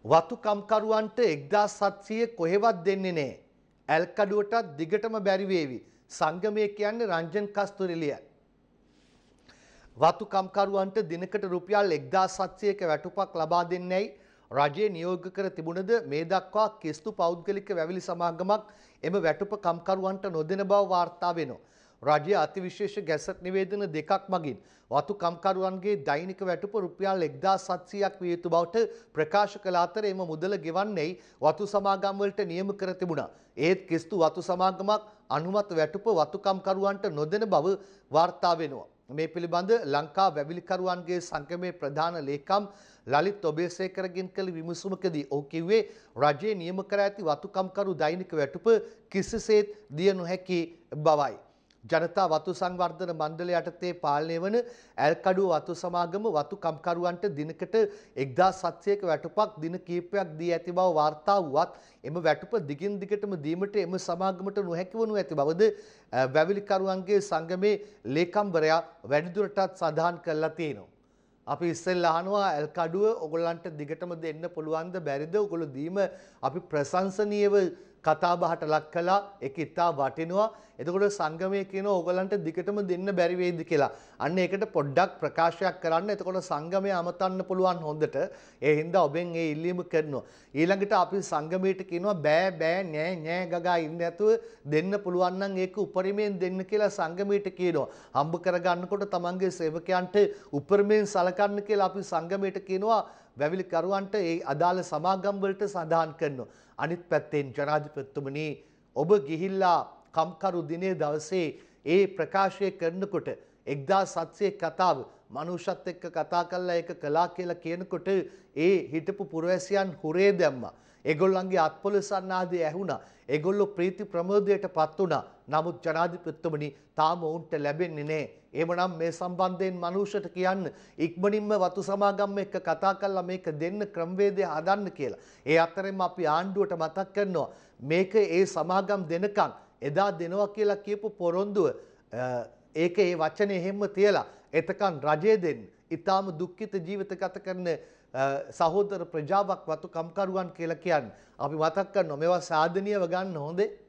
වතු කම්කරුවන්ට 1700 කොහෙවත් දෙන්නේ නැහැ. ඇල්කඩුවටත් දිගටම බැරි වේවි. සංගමය කියන්නේ රංජන් කස්තුරිලිය. වතු කම්කරුවන්ට දිනකට රුපියල් 1700ක වැටුපක් ලබා දෙන්නේයි රජයේ නියෝග කර තිබුණද මේ දක්වා කිස්තු පෞද්ගලික වැවිලි සමාගමක් එම වැටුප කම්කරුවන්ට නොදෙන බව වාර්තා වෙනවා. රජයේ අතිවිශේෂ ගැසට් නිවේදන දෙකක් මගින් වතු කම්කරුවන්ගේ දෛනික වැටුප රුපියල් 1700ක් විය යුතු බවට ප්‍රකාශ කළ අතර එම මුදල ගෙවන්නේයි වතු සමාගම් වලට නියම කර තිබුණා. ඒත් කිස්තු වතු සමාගමක් අනුමත වැටුප වතු කම්කරුවන්ට නොදෙන බව වාර්තා වෙනවා. මේ පිළිබඳ ලංකා වැවිලිකරුවන්ගේ සංගමේ ප්‍රධාන ලේකම් ලලිත් ඔබේසේකරගෙන් කළ විමසුමකදී ඔහු කිව්වේ රජයේ නියම කර ඇති වතු කම්කරු දෛනික වැටුප කිසිසේත් දිය නොහැකි බවයි. ජනතා වතු සංවර්ධන මණ්ඩලය යටතේ පාලනය වන ඇල්කඩුව වතු සමාගම වතු කම්කරුවන්ට දිනකට 1700ක වැටුපක් දින කිහිපයක් දී ඇති බව වාර්තා වුවත් එම වැටුප දිගින් දිගටම දීමට එම සමාගමට නොහැකි වනු ඇති බවද වැවිලිකරුවන්ගේ සංගමේ ලේකම්වරයා වැඩිදුරටත් සඳහන් කරලා තියෙනවා. අපි ඉස්සෙල්ලා අහනවා ඇල්කඩුව ඔයගොල්ලන්ට දිගටම දෙන්න පුළුවන්ද බැරිද? ඔයගොල්ලෝ දීම අපි ප්‍රශංසනීයව කතා බහට ලක් කළා. ඒක ඉතා වටිනවා. එතකොට සංගමයේ කියනවා ඕගලන්ට දිගටම දෙන්න බැරි වෙයිද කියලා. අන්න ඒකට පොඩ්ඩක් ප්‍රකාශයක් කරන්න. එතකොට සංගමය අමතන්න පුළුවන් හොඳට. ඒ හින්දා ඔබෙන් ඒ ඉල්ලීම කරනවා. ඊළඟට අපි සංගමයට කියනවා බෑ බෑ නෑ නෑ ගගා ඉන්න නැතුව දෙන්න පුළුවන් නම් ඒක උපරිමයෙන් දෙන්න කියලා සංගමයට කියනවා. හම්බ කරගන්නකොට තමන්ගේ සේවකයන්ට උපරිමයෙන් සලකන්න කියලා අපි සංගමයට කියනවා. වැවිලිකරුවන්ට ඒ අදාළ සමාගම් වලට සඳහන් කරනවා. අනිත් පැත්තෙන් ජනාධිපතිතුමනි ඔබ ගිහිල්ලා කම්කරු දිනේ දවසේ ඒ ප්‍රකාශය කරනකොට 1700 කතාව මනුෂ්‍යත් එක්ක කතා කරලා ඒක කළා කියලා කියනකොට ඒ හිටපු පුරවැසියන් හුරේ දැම්මා. ඒගොල්ලන්ගේ අත්පොලසන් ආදී ඇහුණා. ඒගොල්ලෝ ප්‍රීති ප්‍රමෝදයටපත් වුණා. නමුත් ජනාධිපතිතුමනි තාම උන්ට ලැබෙන්නේ නැහැ. එමනම් මේ සම්බන්ධයෙන් මනුෂ්‍යට කියන්න ඉක්මනින්ම වතු සමාගම් එක්ක කතා කරලා මේක දෙන්න ක්‍රමවේදය හදන්න කියලා. ඒ අතරෙම අපි ආණ්ඩුවට මතක් කරනවා මේක ඒ සමාගම් දෙනකන් එදා දෙනවා කියලා කියපු පොරොන්දුව ඒක ඒ වචනේ හැම තියලා එතකන් රජය දෙන්න. ඊටාම දුක්ඛිත ජීවිත ගත කරන සහෝදර ප්‍රජාවක් වතු කම්කරුවන් කියලා කියන්නේ. අපි මතක් කරනවා මේවා සාධනීයව ගන්න හොඳේ.